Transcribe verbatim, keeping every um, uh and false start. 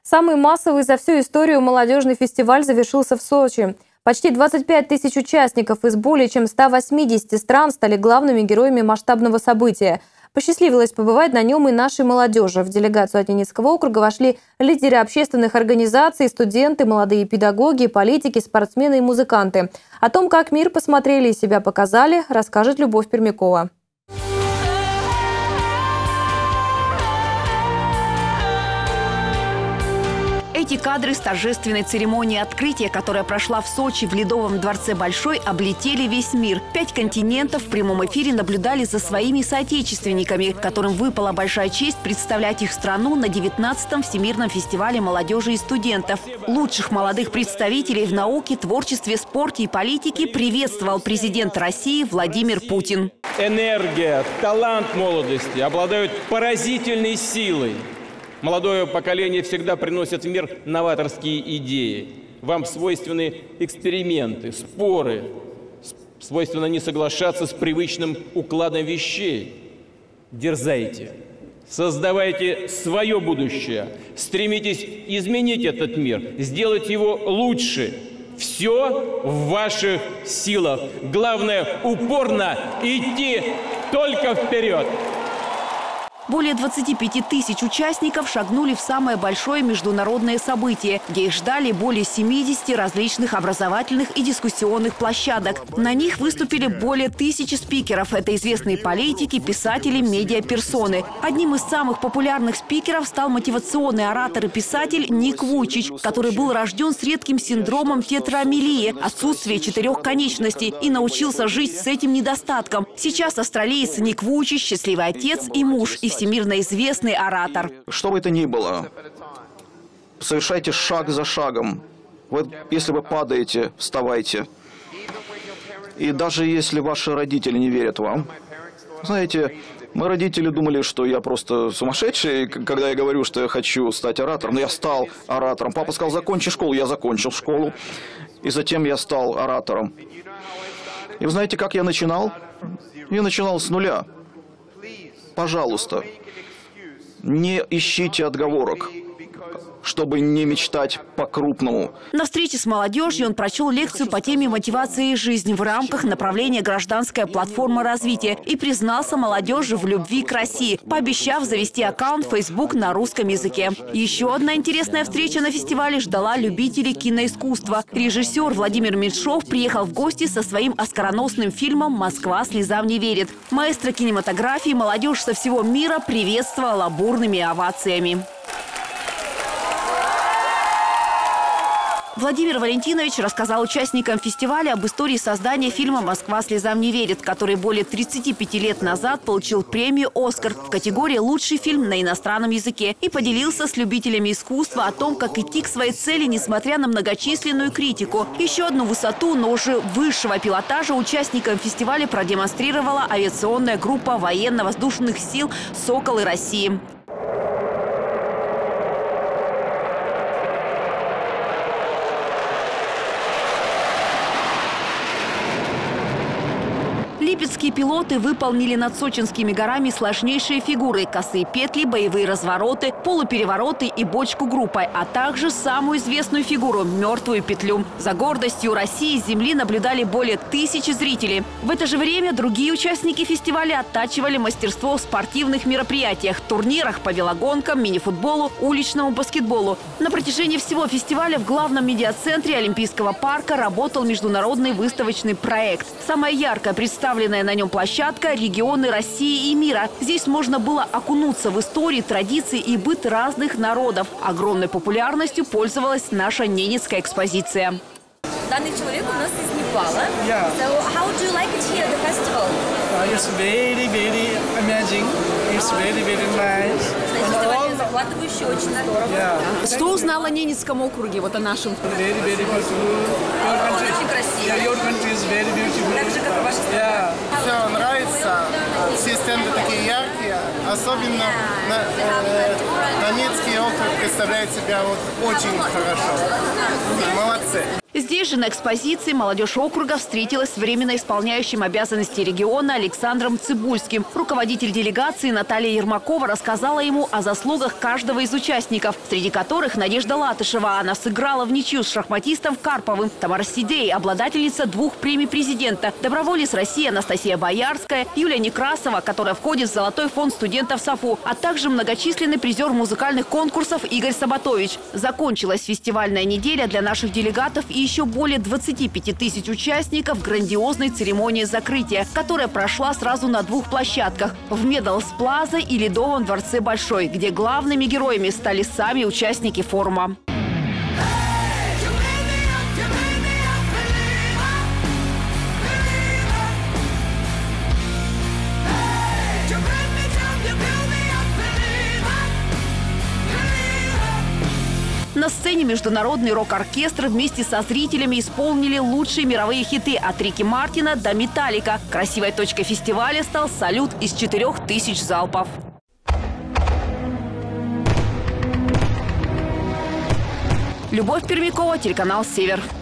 Самый массовый за всю историю молодежный фестиваль завершился в Сочи. Почти двадцать пять тысяч участников из более чем ста восьмидесяти стран стали главными героями масштабного события. Посчастливилось побывать на нем и нашей молодежи. В делегацию от Ненецкого округа вошли лидеры общественных организаций, студенты, молодые педагоги, политики, спортсмены и музыканты. О том, как мир посмотрели и себя показали, расскажет Любовь Пермякова. Эти кадры с торжественной церемонии открытия, которая прошла в Сочи в Ледовом дворце Большой, облетели весь мир. Пять континентов в прямом эфире наблюдали за своими соотечественниками, которым выпала большая честь представлять их страну на девятнадцатом Всемирном фестивале молодежи и студентов. Лучших молодых представителей в науке, творчестве, спорте и политике приветствовал президент России Владимир Путин. Энергия, талант молодости обладают поразительной силой. Молодое поколение всегда приносит в мир новаторские идеи. Вам свойственны эксперименты, споры. Свойственно не соглашаться с привычным укладом вещей. Дерзайте, создавайте свое будущее. Стремитесь изменить этот мир, сделать его лучше. Все в ваших силах. Главное – упорно идти только вперед. Более двадцати пяти тысяч участников шагнули в самое большое международное событие, где их ждали более семидесяти различных образовательных и дискуссионных площадок. На них выступили более тысячи спикеров. Это известные политики, писатели, медиаперсоны. Одним из самых популярных спикеров стал мотивационный оратор и писатель Ник Вуйчич, который был рожден с редким синдромом тетраамилии, отсутствие четырех конечностей, и научился жить с этим недостатком. Сейчас австралиец Ник Вуйчич – счастливый отец и муж, и всемирно известный оратор. Что бы это ни было, совершайте шаг за шагом. Вот если вы падаете, вставайте. И даже если ваши родители не верят вам, знаете, мои родители думали, что я просто сумасшедший, когда я говорю, что я хочу стать оратором. Но я стал оратором. Папа сказал, закончи школу, я закончил школу. И затем я стал оратором. И вы знаете, как я начинал? Я начинал с нуля. Пожалуйста, не ищите отговорок, чтобы не мечтать по-крупному. На встрече с молодежью он прочел лекцию по теме мотивации и жизни в рамках направления «Гражданская платформа развития» и признался молодежи в любви к России, пообещав завести аккаунт в Facebook на русском языке. Еще одна интересная встреча на фестивале ждала любителей киноискусства. Режиссер Владимир Меньшов приехал в гости со своим оскароносным фильмом «Москва слезам не верит». Маэстро кинематографии молодежь со всего мира приветствовала бурными овациями. Владимир Валентинович рассказал участникам фестиваля об истории создания фильма «Москва слезам не верит», который более тридцати пяти лет назад получил премию «Оскар» в категории «Лучший фильм на иностранном языке» и поделился с любителями искусства о том, как идти к своей цели, несмотря на многочисленную критику. Еще одну высоту, но уже высшего пилотажа участникам фестиваля продемонстрировала авиационная группа военно-воздушных сил «Соколы России». Липецкие пилоты выполнили над сочинскими горами сложнейшие фигуры – косые петли, боевые развороты, полуперевороты и бочку группой, а также самую известную фигуру – мертвую петлю. За гордостью России с земли наблюдали более тысячи зрителей. В это же время другие участники фестиваля оттачивали мастерство в спортивных мероприятиях, турнирах по велогонкам, мини-футболу, уличному баскетболу. На протяжении всего фестиваля в главном медиацентре Олимпийского парка работал международный выставочный проект. Самая яркая представленная на нем площадка «Регионы России и мира». Здесь можно было окунуться в истории, традиции и быт разных народов. Огромной популярностью пользовалась наша ненецкая экспозиция. Данный человек у нас из Непала. Yeah. So how do you like it here, the festival? Uh, it's very, very amazing. It's very, very nice. Фестиваль захватывающий, очень здорово. Yeah. Что узнал о Ненецком округе, вот о нашем? Very, very beautiful. Your country, Очень красиво. yeah, your country is very beautiful. Так же, как и ваша страна. Yeah. Все нравится. все стенды такие яркие, особенно на, э, Донецкий округ представляет себя вот очень хорошо. Молодцы. Здесь же на экспозиции молодежь округа встретилась с временно исполняющим обязанности региона Александром Цыбульским. Руководитель делегации Наталья Ермакова рассказала ему о заслугах каждого из участников, среди которых Надежда Латышева. Она сыграла в ничью с шахматистом Карповым. Тамара Сидей – обладательница двух премий президента. Доброволец России Анастасия Боярская, Юлия Некрасова, которая входит в Золотой фонд студентов САФУ, а также многочисленный призер музыкальных конкурсов Игорь Сабатович. Закончилась фестивальная неделя для наших делегатов и еще более двадцати пяти тысяч участников грандиозной церемонии закрытия, которая прошла сразу на двух площадках – в Медалс Плаза и Ледовом дворце Большой, где главными героями стали сами участники форума. На сцене международный рок-оркестр вместе со зрителями исполнили лучшие мировые хиты от Рики Мартина до Металлика. Красивой точкой фестиваля стал салют из четырех тысяч залпов. Любовь Пермякова, телеканал «Север».